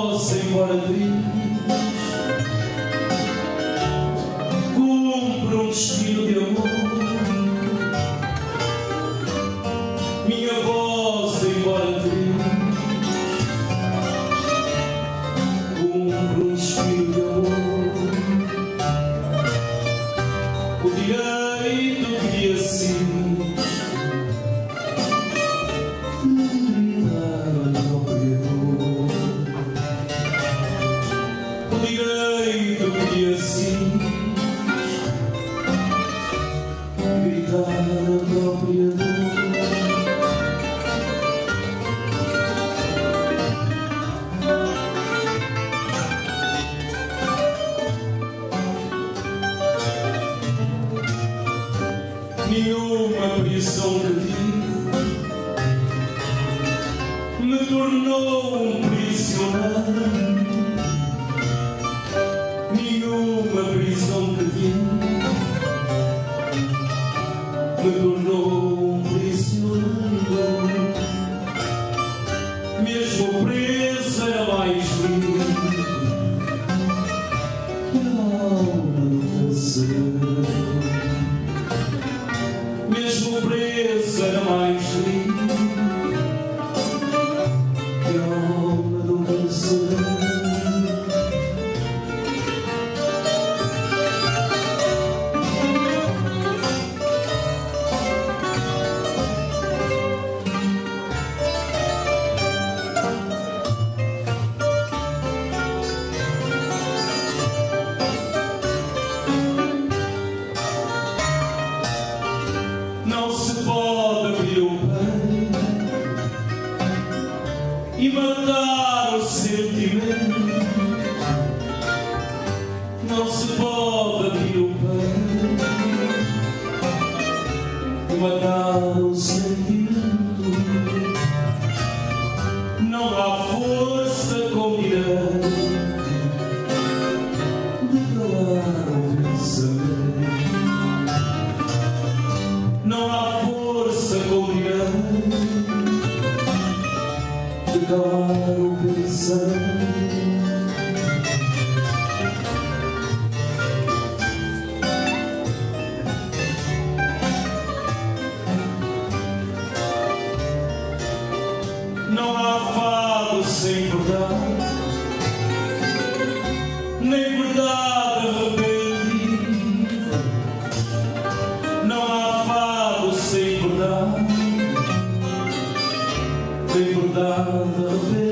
voz, embora triste, cumpre um destino de amor. Minha voz, embora triste, cumpre um destino de amor. O direito que assim direito que assim gritar a própria dor. Nenhuma prisão que tive me tornou um prisioneiro. Nenhuma prisão que tive me tornou um prisioneiro. Mesmo preso era mais livre que a alma do canseiro. Mesmo preso era mais livre que a alma do canseiro. Não se pode abrir o peito e matar o sentimento. Não se pode abrir o peito e matar o sentimento. Não há força com direito de calar o pensamento. Não há força com direito de calar o pensamento. Não há fado sem verdade, nem verdade arrependida. Não há fado sem verdade, nem verdade arrependida.